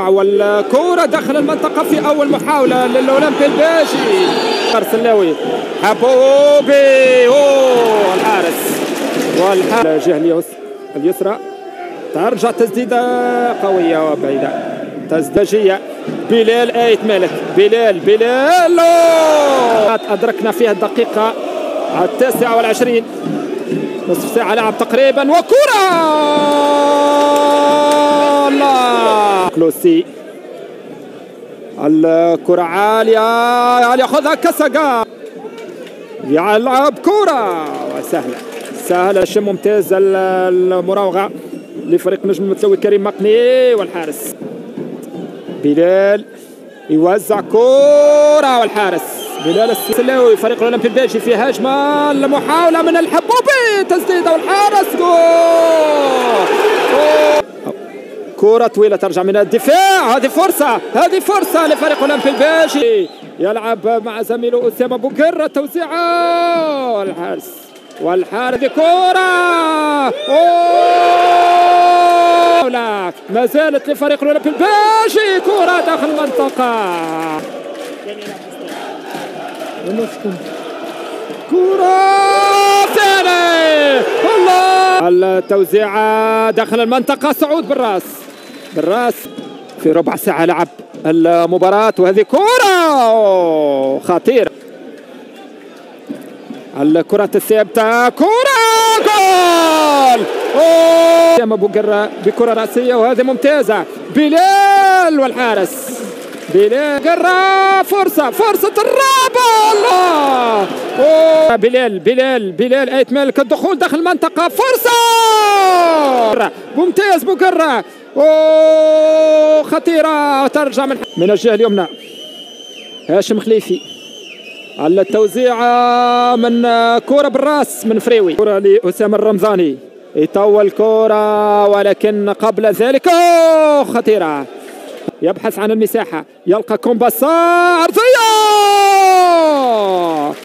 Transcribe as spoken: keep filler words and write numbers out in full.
الدفاع والكرة داخل المنطقة في أول محاولة للأولمبي الباجي. سلاوي حبوبي أوه الحارس والحارس الجهة اليسرى ترجع تسديدة قوية وبعيدة تزدجية. بلال آية مالك بلال بلال أدركنا فيها الدقيقة التاسعة والعشرين نصف ساعة لعب تقريبا وكرة الله كلوسي الكرة عالية ياخذها كسقا يلعب كرة وسهلة سهلة شيء ممتاز المراوغة لفريق نجم المتسوي كريم مقني والحارس بلال يوزع كرة والحارس بلال السلاوي فريق الأولمبي الباجي في هجمة المحاولة من الحبوبي تسديدة والحارس جول كرة طويلة ترجع من الدفاع. هذه فرصة هذه فرصة لفريق الأولمبي الباجي يلعب مع زميله أسامة بوقرة توزيعة والحارس والحارس كرة لا ما زالت لفريق الأولمبي الباجي كرة داخل المنطقة كرة ثانية الله التوزيعة داخل المنطقة سعود بالراس بالراس في ربع ساعة لعب المباراة وهذه كرة خطيرة الكرة الثابتة كرة جول أوه أبو قرة بكرة رأسية وهذه ممتازة بلال والحارس بلال قرة فرصة فرصة الرابع الله أوه بلال بلال بلال آية مالك الدخول داخل المنطقة فرصة ممتاز بقرة أوه خطيرة ترجع من من الجهة اليمنى هاشم خليفي على التوزيعة من كرة بالراس من فريوي كرة لأسامة الرمضاني يطول كرة ولكن قبل ذلك أوه خطيرة يبحث عن المساحة يلقى كومباسا عرضية